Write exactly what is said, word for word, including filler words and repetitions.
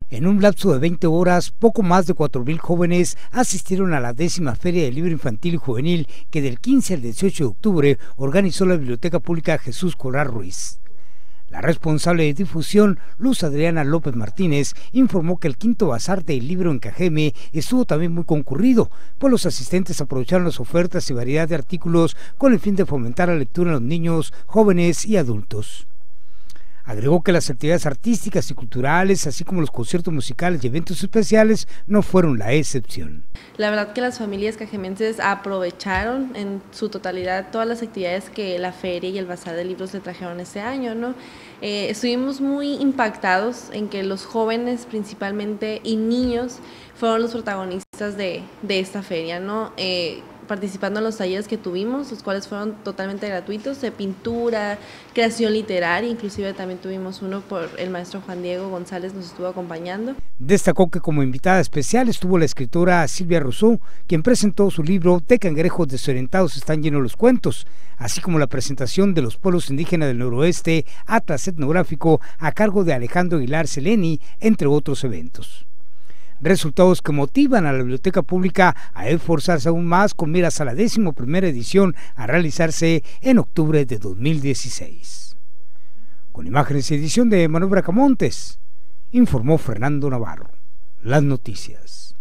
En un lapso de veinte horas, poco más de cuatro mil jóvenes asistieron a la décima Feria del Libro Infantil y Juvenil que del quince al dieciocho de octubre organizó la Biblioteca Pública Jesús Corral Ruiz. La responsable de difusión, Luz Adriana López Martínez, informó que el quinto bazar del libro en Cajeme estuvo también muy concurrido, pues los asistentes aprovecharon las ofertas y variedad de artículos con el fin de fomentar la lectura en los niños, jóvenes y adultos. Agregó que las actividades artísticas y culturales, así como los conciertos musicales y eventos especiales, no fueron la excepción. La verdad que las familias cajemenses aprovecharon en su totalidad todas las actividades que la feria y el bazar de libros le trajeron este año, ¿no? Eh, estuvimos muy impactados en que los jóvenes principalmente y niños fueron los protagonistas de, de esta feria, ¿no? Eh, participando en los talleres que tuvimos, los cuales fueron totalmente gratuitos, de pintura, creación literaria, inclusive también tuvimos uno por el maestro Juan Diego González, nos estuvo acompañando. Destacó que como invitada especial estuvo la escritora Silvia Rousseau, quien presentó su libro De cangrejos desorientados están llenos los cuentos, así como la presentación de los pueblos indígenas del noroeste, atlas etnográfico a cargo de Alejandro Aguilar Seleni, entre otros eventos. Resultados que motivan a la Biblioteca Pública a esforzarse aún más con miras a la décimo primera edición a realizarse en octubre de dos mil dieciséis. Con imágenes y edición de Manuel Bracamontes, informó Fernando Navarro. Las noticias.